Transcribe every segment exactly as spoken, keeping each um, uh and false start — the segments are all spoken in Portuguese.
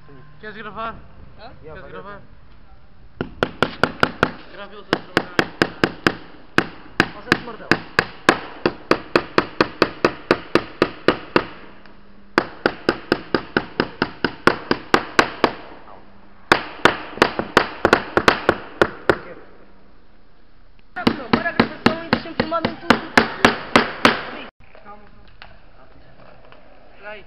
Queres gravar? Hã? Queres gravar? Grava eles a trabalhar. Faz esse martelo. Agora a gravação e deixa-me filmar mesmo tudo. Calma, calma. Espera aí.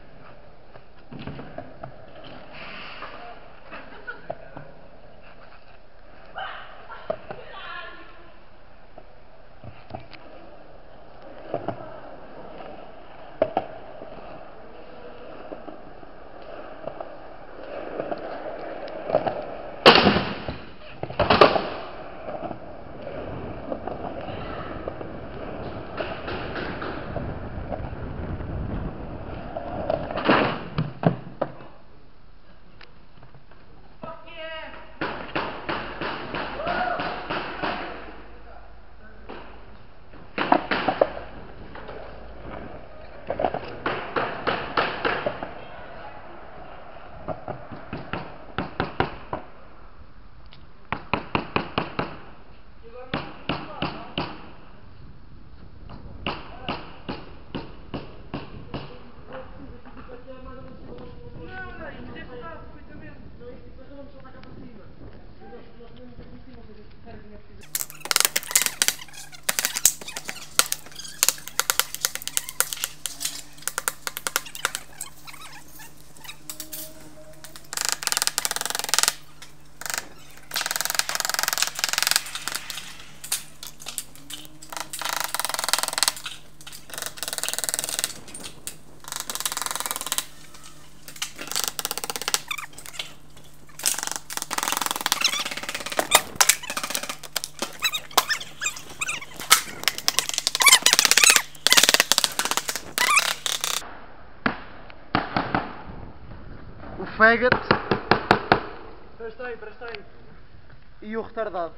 O faggot Prestei, prestei. e o retardado.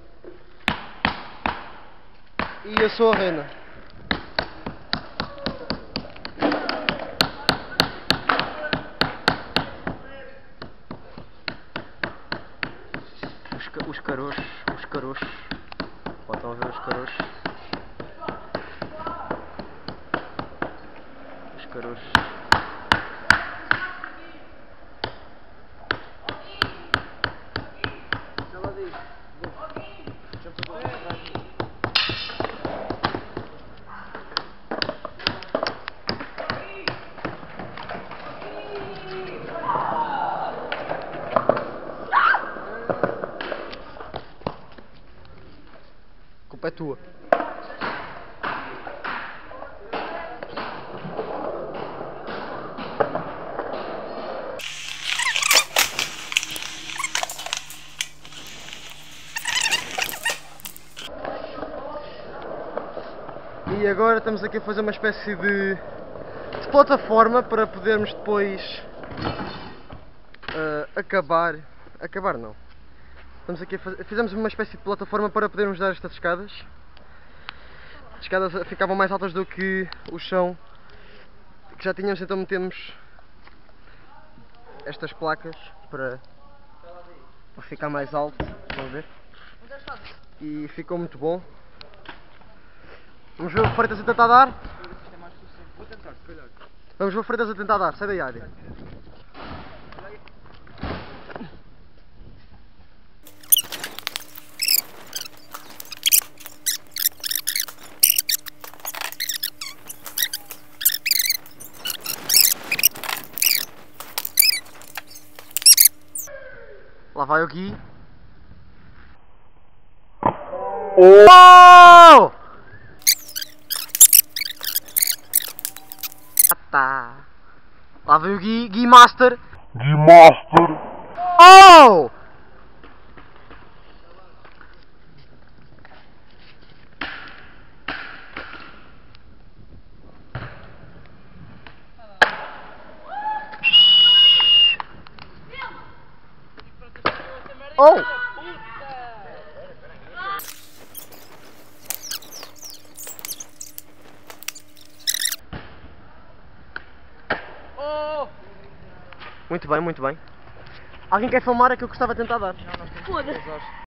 E a sua rena. Os, ca os caroços, os caroços. Podem ver os caroços. Os caroços. A culpa é tua. E agora estamos aqui a fazer uma espécie de, de plataforma para podermos depois uh, acabar. Acabar não. Estamos aqui a fazer, fizemos uma espécie de plataforma para podermos dar estas escadas. As escadas ficavam mais altas do que o chão que já tínhamos, então metemos estas placas para, para ficar mais alto. Estão a ver? E ficou muito bom. Vamos ver o Freitas a tentar dar. Vou tentar, se calhar. Vamos ver o Freitas a tentar dar. Sai daí, Adi. Lá vai o Gui. Oh! Tá. Lá vem o Gui, Gui Master. Gui Master. Oh! Oh! Muito bem, muito bem. Alguém quer filmar? É que eu gostava de tentar dar. Foda-se.